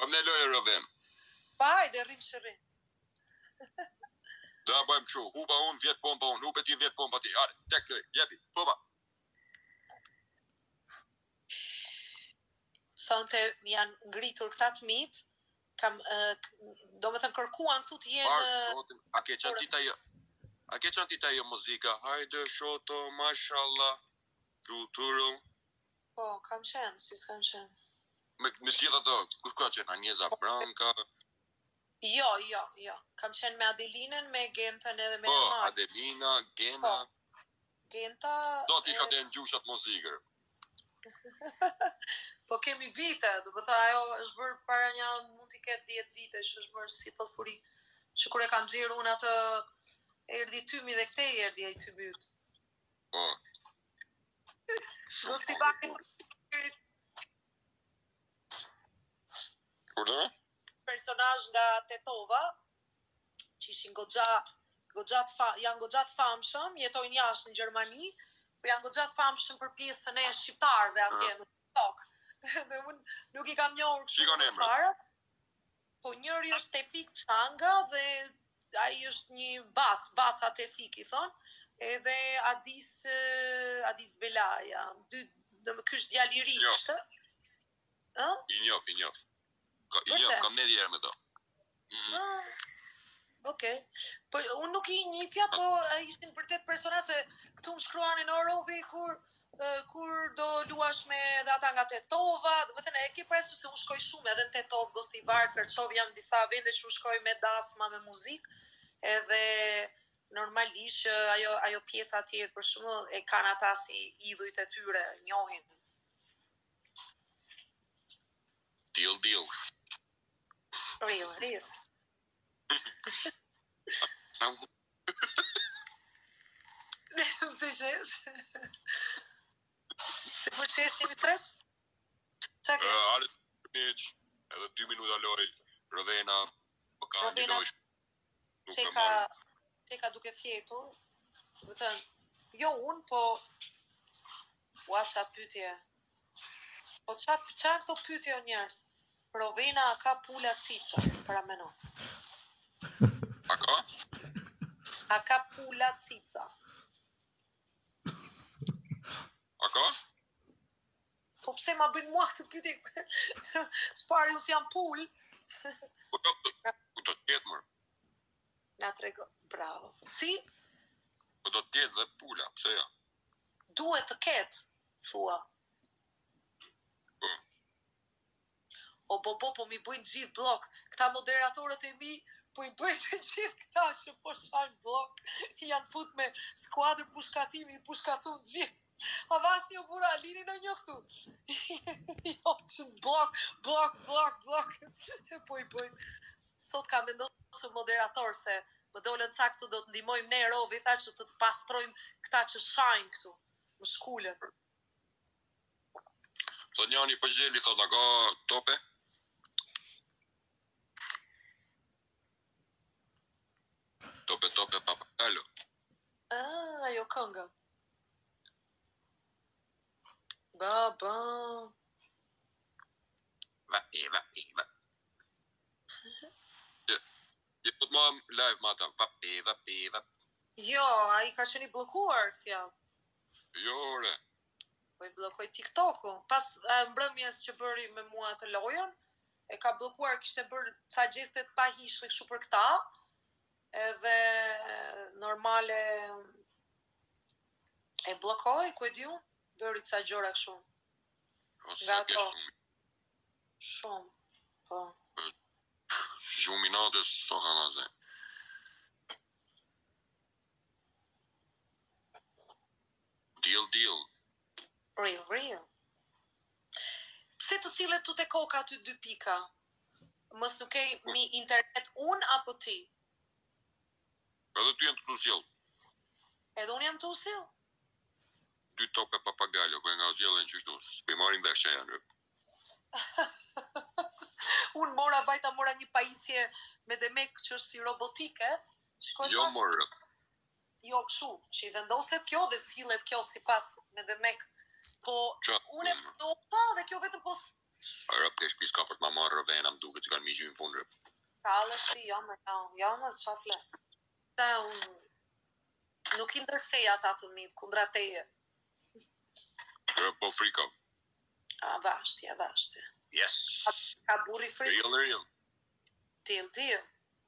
Më në lojë Roven. Pa, hajde, rrim që rrim. Da bëjmë kështu, huba unë, 10 pompa unë, hube ti 10 pompa ti. Hajde, tek të, jepi, pompa. Sonte janë ngritur këta të mitë, do me thënë kërkuan këtu të jenë... A ke qënë tita jo muzika? Hajde, shoto, mashallah, kulturu. Po, kam qenë, si s'kam qenë. Me gjitha të, kush ka qenë? Anjeza Branka? Jo. Kam qenë me Adelinën, me Gentën edhe me Po, Adelina, Gena. Genta... Do t'isha të në gjushat muzikër. Po kemi vite, do të thë ajo është bërë para mund t'i ketë 10 vite, që është bërë si potpuri. Që kur e kam xhirë unë atë erdhi tymi dhe këtej erdhi ai tymi. Po. Do t'i baki personazh nga Tetova, që ishin janë goxha të famshëm, jetojnë jashtë në Gjermani, por janë goxha të famshëm për pjesën e shqiptarëve atje në tokë. Dhe unë nuk i kam njohur kështu fare. Po njëri është Tefik Çanga dhe ai është një baca Tefik i thon, edhe Adis Belaja. Ky është djalë i ri ishte. Ë? I njoh. Kam ne djerë me to. Okej. Po unë nuk i njihja, po ishin vërtet persona se këtu më shkruanin Rovi kur do luash me ata nga Tetova, do të thënë e ke parasysh se unë shkoj shumë edhe në Tetov, Gostivar, Kërçov, janë disa vende që unë shkoj me dasma me muzikë, edhe normalisht ajo pjesa tjetër për shembull e kanë ata si idhujt e tyre, njohin. Dill. Real. Se po qesh një tret? Ale miq, edhe 2 minuta loj, Rovena, po ka një loj. Çeka duke fjetur, do thënë, jo unë, po ua qa pyetje. Po qa këto pyetje o njerëz? Rovena ka pula cica, para menon. A ka? A ka pula cica. A ka? Po pse ma bëjnë mua këtë pyetje? S'pari us jam pul. Ku do të tjetë mërë? Na trego, bravo. Si? Po do të tjetë dhe pula, pse ja? Duhet të ketë, thua. Po mi bëjnë gjithë blok. Këta moderatorët e mi, po i bëjnë gjithë këta që po shajnë blok. Janë fut me skuadër pushkatimi, i pushkatun gjithë. A vash një bura, lini në një këtu. Jo, që blok. Po i bëjnë. Sot ka vendosur moderator se më dolën ca këtu do të ndihmojmë ne Rovi, tha që të pastrojmë këta që shajnë këtu. Më shkullën. Thot njani për gjeli, thot, a ka tope? Tope, papagalo. Ajo kënga. Baba. Va. Je po të ma live mata, va. Jo, a i ka qenë i blokuar këtja. Jo, re. Po i blokoj TikTok-u. Pas mbrëmjes që bëri me mua të lojën, e ka blokuar, kishte bërë ca gjestet pa hishme kështu për këta, edhe normale e blokoj, ku e di unë, bëri ca gjëra kështu. Nga ato. Shumë, po. Shumë minatës, so ka nga zë. Dill. Real. Pse të sillet tu te koka aty 2 pika? Mos nuk e mi internet unë apo ti? Edhe ty jam të sjell. Edhe unë jam të sjell. 2 tope papagalo, ku nga zjellën që shtu, s'pe marim vesh që janë. Unë mora një pajisje me demek që është si robotike. Jo morë. Jo kështu, që i vendoset kjo dhe sillet kjo si pas me demek. Po unë e përdopa dhe kjo vetëm po Rëp ke shpis ka për të ma marrë Rovena, më duke që kanë mi gjynë fundrë. Kallësi, jo më shafle. Ta unë nuk i ndërsej ata të mitë, kundra teje. Rëp po frika. A vashti. Yes! Ka burri frikë. Real. Dill.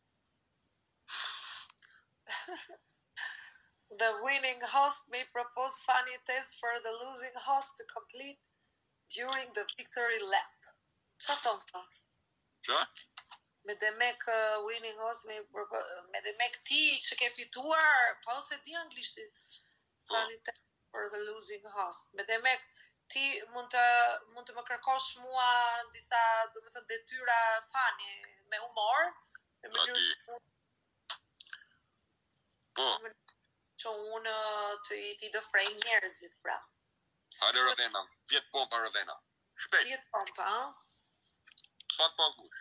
The winning host may propose funny tests for the losing host to complete during the victory lap. Qa thonë këta? Qa? Me demek winning host me demek ti që ke fituar, po se di anglisht funny test for the losing host. Me demek ti mund të më kërkosh mua disa, domethënë detyra funny me humor, në mënyrë Po. që unë ti dëfrej njerëzit, pra. Hajde Rovena, 10 pompa Rovena. Shpejt. 10 pompa, ha? Pat pa kush.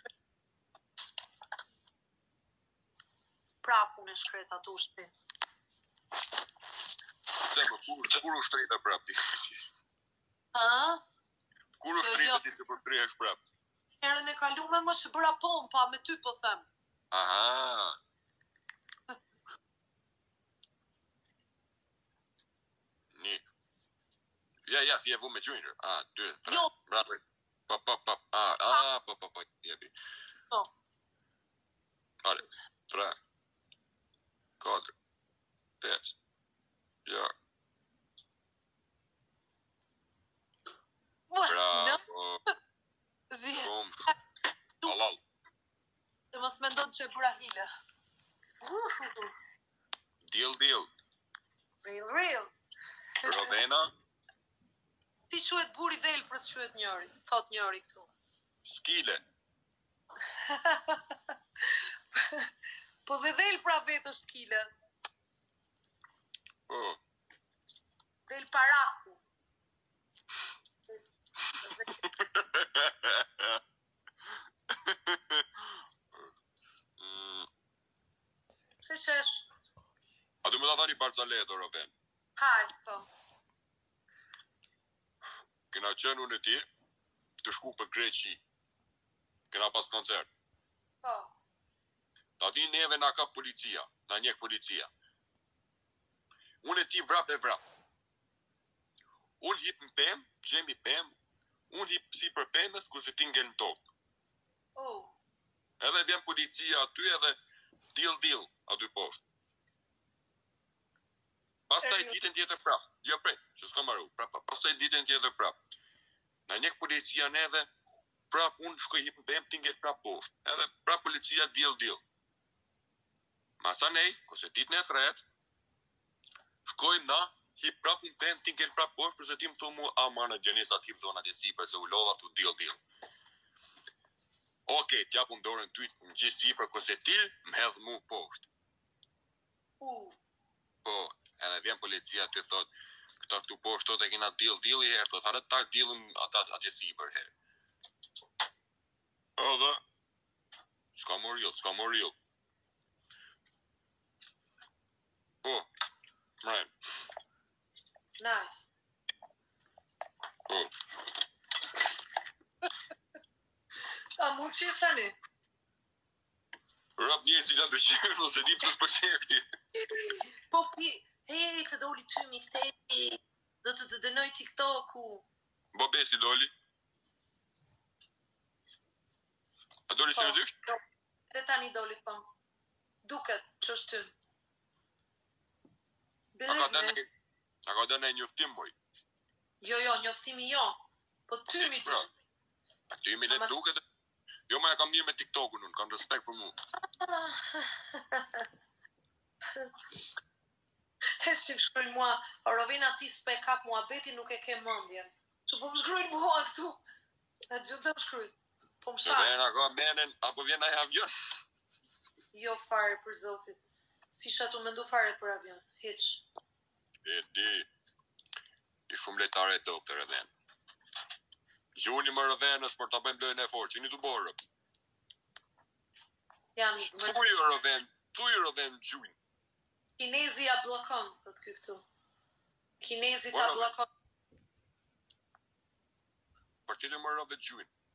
Prap unë e shkreta të ushpi. Se më, kur u shtrejta prap ti? Ha? Kur u shtrejta ti se për shtrejsh prap? Herën e kalume më që bëra pompa, me ty po them. Aha. Një. Ja, si e vu me gjujnër. 2, 3. Jo. Bravo. Po, jebi. Po. Hale, 3, 4, 5, 6. Bravo. Halal. Të mos me ndonë që e bëra hile. Dill. Real. Rovena. Ti quhet buri dhel për të quhet njëri, thot njëri këtu. Skile. Po dhe dhel pra vetë është skile. Po. Dhel paraku. Se qesh? A du me da thani Barcalet o Roven? Hajt, po. Kena qenë unë e ti të shku për Greqi. Kena pas koncert. Po. Ta di neve na ka policia, na njek policia. Unë e ti vrap. Unë hip në pem, gjemi pem, unë hip si për pemës, ku se ti ngel në tokë. Edhe vjen policia aty edhe dill, aty poshtë. Pastaj ditën tjetër prap. Jo prej, që s'ka maru. Pastaj ditën tjetër prap. Na njek policia neve, prap unë shkoj hip në pem, ti ngel prap poshtë. Edhe prap policia dill. Masa nej, kose ditën e tret, shkojmë na, hip prap në pem, ti ngel prap poshtë, përse ti më thu mu, në Dionis aty më zonat e sipër, se u lova tu dill. Okej, t'japun dorën ty në gjithë sipër, kose ti më hedh mu poshtë. Po, edhe vjen policia ty thot, këta këtu poshtë tot e kena dill i herë, thot, harët tak dillën ata atje sipër herë. Edhe, s'ka moril. Po, mrejnë. Nice. Po. A mund që sani? Rap një si janë të qërë, ose di pësë për qërë. Po, këtë doli ty mi këte, do të dënoj TikTok-u. Bo besi doli? A doli seriozisht? Dhe tani doli, po. Duket që është ty. A ka dëne njoftim, moj? Jo, njoftimi jo. Po ty mi ty. A ty mi le duket? Jo, ma e kam mirë me TikTok-un, unë kam respekt për mu. Si më shkrujnë mua, Rovena ti s'pe kap mua beti nuk e ke mëndjen. Që po më shkrujnë mua këtu. E gjithë të më shkrujnë. Po më shajnë. Rovena ka menen, apo vjen ai avion? Jo fare për zotit. Si shatu me ndu fare për avion. Hiq. E di. I shumë letare e top të Rovena. Gjuni më Rovenës për të bëjmë dojnë e forë, që një të borë. Tuj Roven gjuni. Kinezi ja blokon, thot këtu. Kinezi ta blokon. Për të të më Roven gjuni.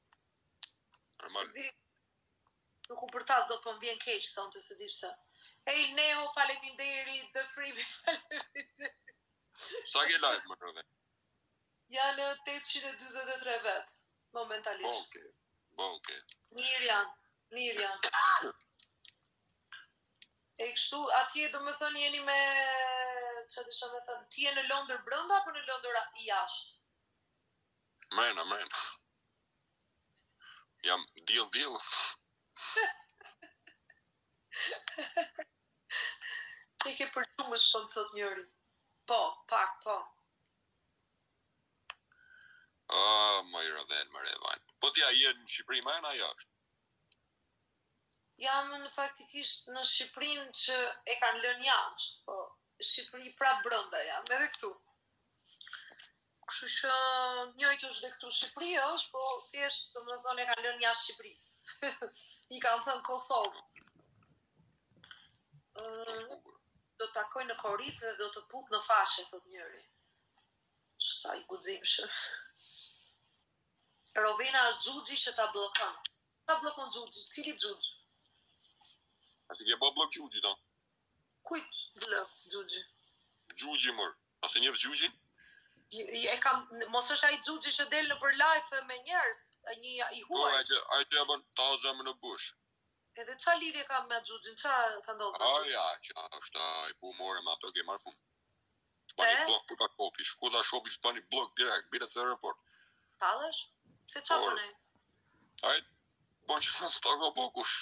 Normal. Nuk u përtas do të më vjen keq sonte se di pse. Ej, Neo, faleminderit, The Free, faleminderit. Sa ke live më rrëve? Janë 843 vet, momentalisht. Boke. Mirë janë. E kështu, atje do më thënë jeni me, që të shë me thënë, ti je në Londër brënda, apo në Londër jashtë? Mrena. Jam dill. Që i ke përgjumës po më thot njëri. Po, pak, po. Më i rëdhen, më redhajnë. Po t'ja jenë në Shqipëri, mrena jashtë? Jam në faktikisht në Shqipërinë që e kanë lënë jashtë, po Shqipëri prap brënda jam, edhe këtu. Kështu që njëjtë është dhe këtu Shqipëri është, po thjesht do më thonë e kanë lënë jashtë Shqipërisë. I kanë thënë Kosovë. Do takoj në Korrikë dhe do të put në fashe, thot njëri. Sa i guximshëm. Rovena është xhuxhi që ta bllokon. Ta bllokon xhuxhi, cili xhuxhi? A si ke bo blok xhuxhi ta? Kujt vlok xhuxhi? Xhuxhi mor. A se njërë xhuxhin? Mos është ai xhuxhi që del në për live me njerëz, një i huaj. Po, ai që bën taza më në bush. Edhe qa lidhje ka me xhuxhin, qa ka ndodhur? Aja, që është ai pumore me ato ke marrë shumë. Bani blok për ka kofi, shkoda shopi që bani blok direkt, bire të aeroport. Talësh? Se qa bëne? Ai, bon që në stako po kush.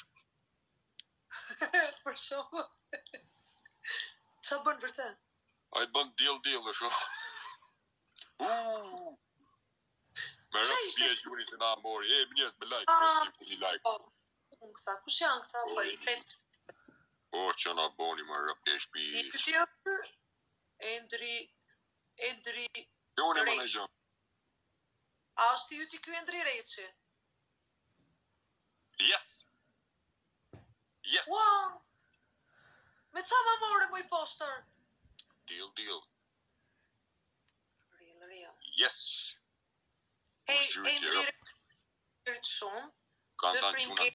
Për shumë. Qa bën vërtet? Ai bën dill e shumë. Me rëpë si e gjuri se na mori. E, mënjes me like, një like. Kush janë këta? Po i fet. O, që na boni më rëpë e shpish. I këtjër, Endri Jo, unë e më në gjë. A është ju t'i ky Endri Reqi? Yes. Wow! Me ca ma more mu i poster? Dill. Real. Yes. Hey, Endri Reqi shumë. Kanë tanë quna